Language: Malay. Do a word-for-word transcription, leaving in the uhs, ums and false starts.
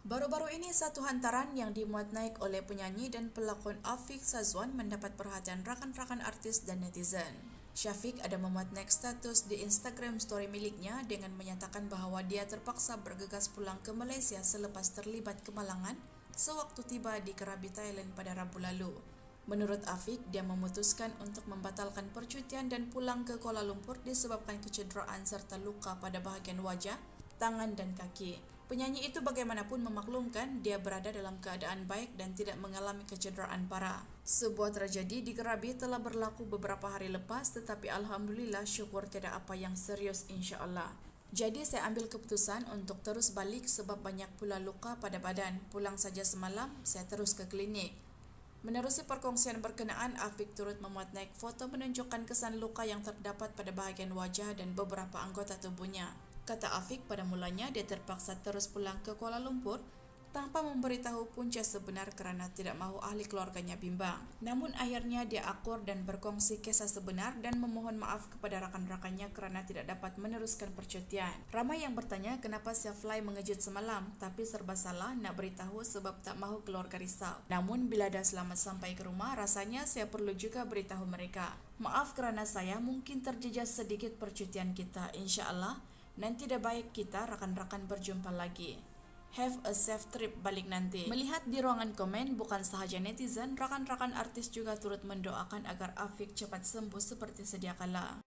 Baru-baru ini satu hantaran yang dimuat naik oleh penyanyi dan pelakon Afiq Sazwan mendapat perhatian rakan-rakan artis dan netizen. Syafiq ada memuat naik status di Instagram story miliknya dengan menyatakan bahawa dia terpaksa bergegas pulang ke Malaysia selepas terlibat kemalangan sewaktu tiba di Krabi, Thailand pada Rabu lalu. Menurut Afiq, dia memutuskan untuk membatalkan percutian dan pulang ke Kuala Lumpur disebabkan kecederaan serta luka pada bahagian wajah, tangan dan kaki. Penyanyi itu bagaimanapun memaklumkan dia berada dalam keadaan baik dan tidak mengalami kecederaan parah. Sebuah tragedi di Krabi telah berlaku beberapa hari lepas, tetapi Alhamdulillah syukur tiada apa yang serius insya-Allah. Jadi saya ambil keputusan untuk terus balik sebab banyak pula luka pada badan. Pulang saja semalam, saya terus ke klinik. Menerusi perkongsian berkenaan, Afiq turut memuat naik foto menunjukkan kesan luka yang terdapat pada bahagian wajah dan beberapa anggota tubuhnya. Kata Afiq, pada mulanya dia terpaksa terus pulang ke Kuala Lumpur tanpa memberitahu punca sebenar kerana tidak mahu ahli keluarganya bimbang. Namun akhirnya dia akur dan berkongsi kisah sebenar dan memohon maaf kepada rakan-rakannya kerana tidak dapat meneruskan percutian. Ramai yang bertanya kenapa saya fly mengejut semalam, tapi serba salah nak beritahu sebab tak mahu keluarga risau. Namun bila dah selamat sampai ke rumah, rasanya saya perlu juga beritahu mereka. Maaf kerana saya mungkin terjejas sedikit percutian kita. InsyaAllah nanti dah baik kita rakan-rakan berjumpa lagi. Have a safe trip balik nanti. Melihat di ruangan komen, bukan sahaja netizen, rakan-rakan artis juga turut mendoakan agar Afiq cepat sembuh seperti sedia kala.